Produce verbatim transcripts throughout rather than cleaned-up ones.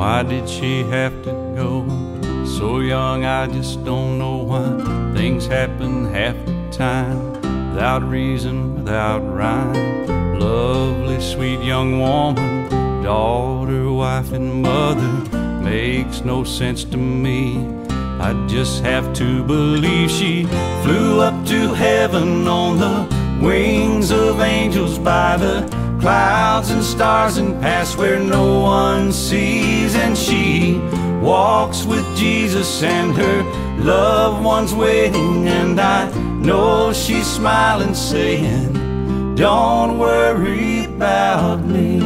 Why did she have to go? So young, I just don't know why. Things happen half the time, without reason, without rhyme. Lovely, sweet young woman, daughter, wife, and mother, makes no sense to me. I just have to believe she flew up to heaven on the wings of angels, by the clouds and stars, and past where no one sees. And she walks with Jesus and her loved ones waiting, and I know she's smiling, saying, don't worry about me.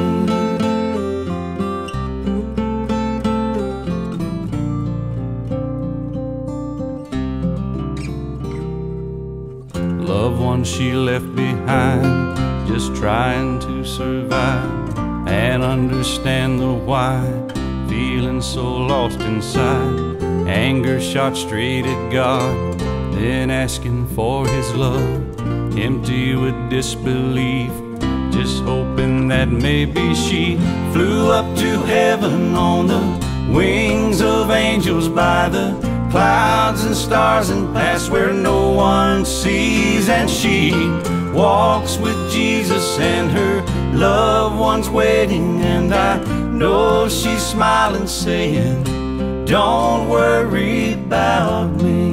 Loved one she left behind, just trying to survive and understand the why, feeling so lost inside. Anger shot straight at God, then asking for His love, empty with disbelief, just hoping that maybe she flew up to heaven on the wings of angels, by the clouds and stars, and past where no one sees. And she walks with Jesus and her loved ones waiting, and I know she's smiling, saying, don't worry about me.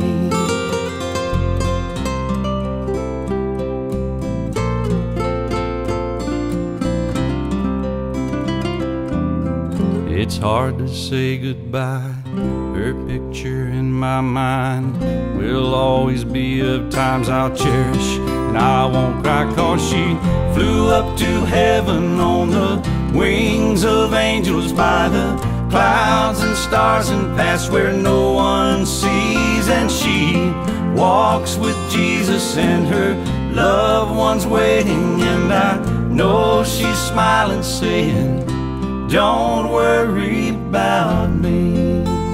It's hard to say goodbye. Her picture in my mind will always be of times I'll cherish, and I won't cry, cause she flew up to heaven on the wings of angels, by the clouds and stars, and past where no one sees. And she walks with Jesus and her loved ones waiting, and I know she's smiling, saying, don't worry about me.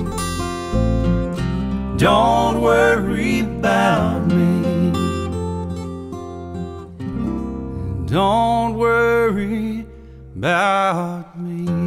Don't worry about me. Don't worry about me.